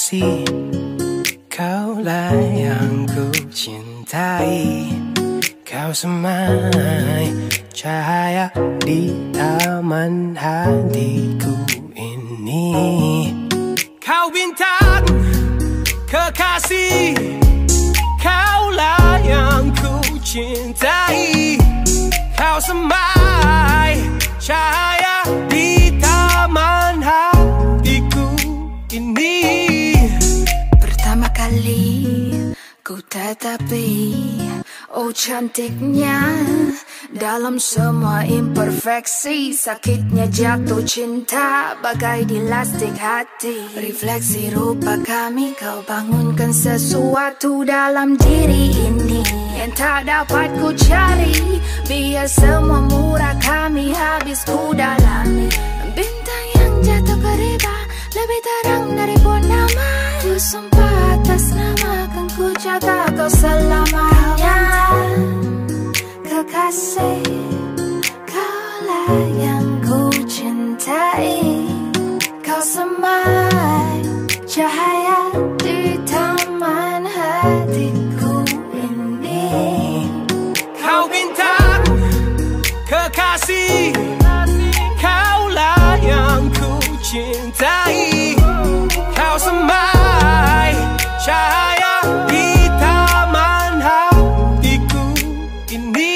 kekasih, kaulah yang ku cintai. Kau semai cahaya di taman hatiku ini. Kau bintang kekasih, kaulah yang ku cintai. Kau semai cahaya di taman hatiku ini. Pertama kali ku tatapi, oh cantiknya dalam semua imperfeksi. Sakitnya jatuh cinta bagai dilastik hati. Refleksi rupa kami, kau bangunkan sesuatu dalam diri ini yang tak dapat ku cari. Biar semua murah kami habis ku dalami. Bintang yang jatuh ke riba lebih terang dari purnama. Ku sumpah atas nama kan ku jaga kau selamanya. Kekasih, kaulah yang ku cintai. Kau semai cahaya di taman hatiku ini. Kau bintang kekasih, kaulah yang ku cintai. Kau semai cahaya di taman hatiku ini.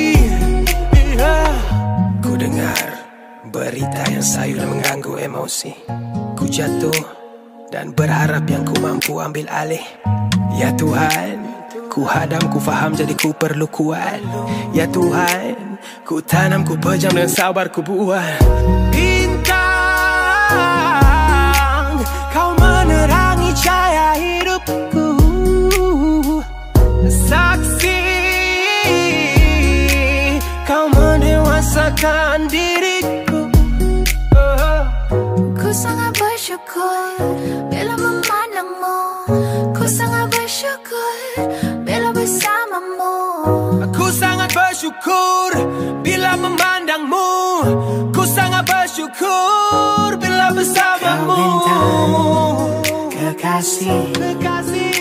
Ku dengar berita yang sayu dan mengganggu emosi. Ku jatuh dan berharap yang ku mampu ambil alih. Ya Tuhan, ku hadam, ku faham, jadi ku perlu kuat. Ya Tuhan, ku tanam, ku pejam dan sabar ku buat. Bintang, kau menerangi cahaya hidupku. Saksi, kau mendewasakan diriku. Ku sangat bersyukur bila memandangmu. Ku sangat bersyukur bila bersamamu. Aku sangat bersyukur bila memandangmu. Ku sangat bersyukur bila bersamamu. Kau bintang kekasih,